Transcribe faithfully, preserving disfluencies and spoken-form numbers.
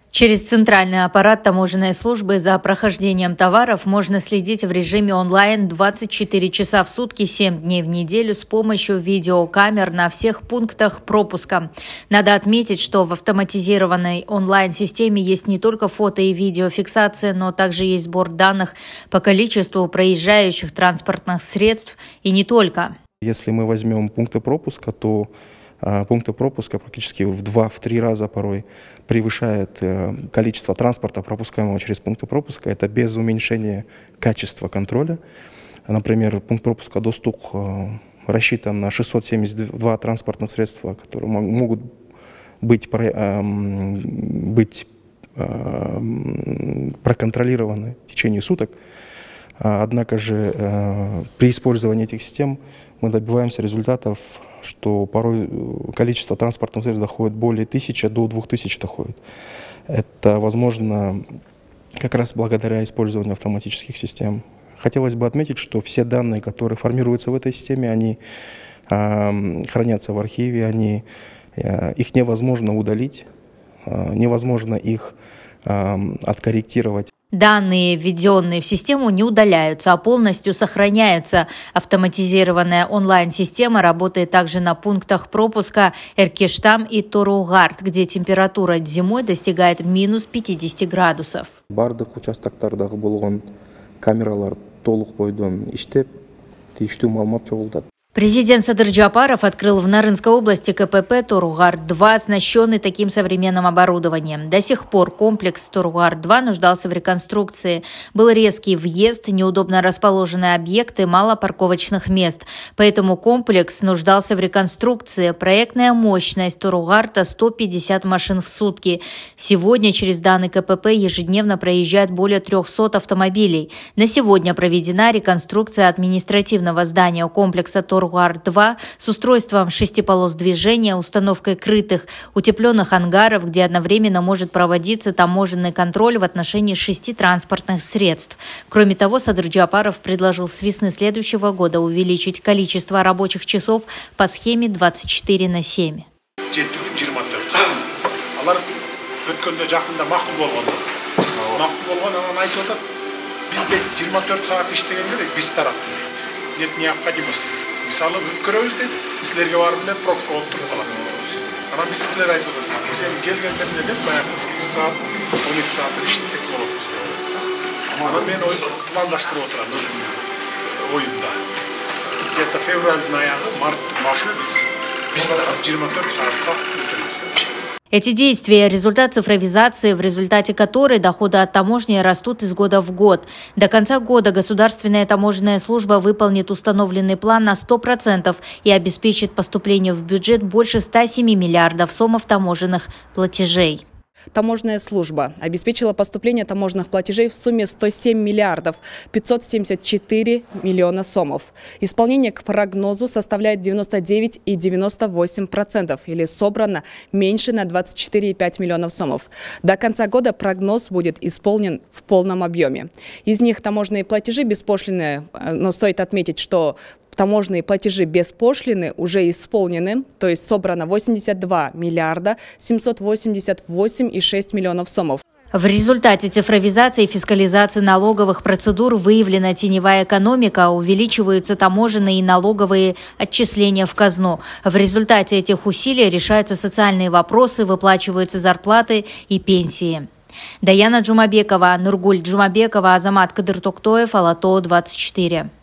Через центральный аппарат таможенной службы за прохождением товаров можно следить в режиме онлайн двадцать четыре часа в сутки, семь дней в неделю с помощью видеокамер на всех пунктах пропуска. Надо отметить, что в автоматизированной онлайн-системе есть не только фото- и видеофиксация, но также есть сбор данных по количеству проезжающих транспортных средств и не только. Если мы возьмем пункты пропуска, то пункты пропуска практически в два-три раза порой превышают количество транспорта, пропускаемого через пункты пропуска. Это без уменьшения качества контроля. Например, пункт пропуска Достук рассчитан на шестьсот семьдесят два транспортных средства, которые могут быть, быть проконтролированы в течение суток. Однако же при использовании этих систем мы добиваемся результатов, что порой количество транспортных средств доходит более тысячи, до двух тысяч доходит. Это возможно как раз благодаря использованию автоматических систем. Хотелось бы отметить, что все данные, которые формируются в этой системе, они э, хранятся в архиве, они, э, их невозможно удалить, э, невозможно их э, откорректировать. Данные, введенные в систему, не удаляются, а полностью сохраняются. Автоматизированная онлайн-система работает также на пунктах пропуска Эркештам и Торугард, где температура зимой достигает минус пятидесяти градусов. Бардық участоктардағы болған камералар толық бойдон иштеп, тийиштүү маалымат чогултат. Президент Садыр Джапаров открыл в Нарынской области ка пэ пэ Торугард-два, оснащенный таким современным оборудованием. До сих пор комплекс Торугард-два нуждался в реконструкции. Был резкий въезд, неудобно расположенные объекты, мало парковочных мест. Поэтому комплекс нуждался в реконструкции. Проектная мощность Торугарда – сто пятьдесят машин в сутки. Сегодня через данный ка пэ пэ ежедневно проезжает более трёхсот автомобилей. На сегодня проведена реконструкция административного здания комплекса Торугард. Торугард-два с устройством шести полос движения, установкой крытых утепленных ангаров, где одновременно может проводиться таможенный контроль в отношении шести транспортных средств. Кроме того, Садыр Джапаров предложил с весны следующего года увеличить количество рабочих часов по схеме двадцать четыре на семь. Мысалы, көрөбүз дейт, силерге барып эле пробка болуп туруп калат. Анан биздикилер айтып атат, биз эми келгендеринде деп баягы сегиз саат, он эки саат иштесек болот бизде. Анан мен пландаштырып отурам өзүмдүн оюмда. Где-то февралдын аягы, марттын башы биз биз жыйырма төрт саатка өтөбүз деп. Эти действия – результат цифровизации, в результате которой доходы от таможни растут из года в год. До конца года Государственная таможенная служба выполнит установленный план на сто процентов и обеспечит поступление в бюджет больше ста семи миллиардов сомов таможенных платежей. Таможенная служба обеспечила поступление таможенных платежей в сумме сто семь миллиардов пятьсот семьдесят четыре миллиона сомов. Исполнение к прогнозу составляет девяносто девять и девяносто восемь сотых процента или собрано меньше на двадцать четыре и пять десятых миллионов сомов. До конца года прогноз будет исполнен в полном объеме. Из них таможенные платежи беспошлинные, но стоит отметить, что таможенные платежи без пошлины уже исполнены, то есть собрано восемьдесят два миллиарда семьсот восемьдесят восемь и шесть десятых миллионов сомов. В результате цифровизации и фискализации налоговых процедур выявлена теневая экономика, увеличиваются таможенные и налоговые отчисления в казну. В результате этих усилий решаются социальные вопросы, выплачиваются зарплаты и пенсии. Даяна Джумабекова, Нургуль Джумабекова, Азамат Кадыртоктоев, Ала То двадцать четыре.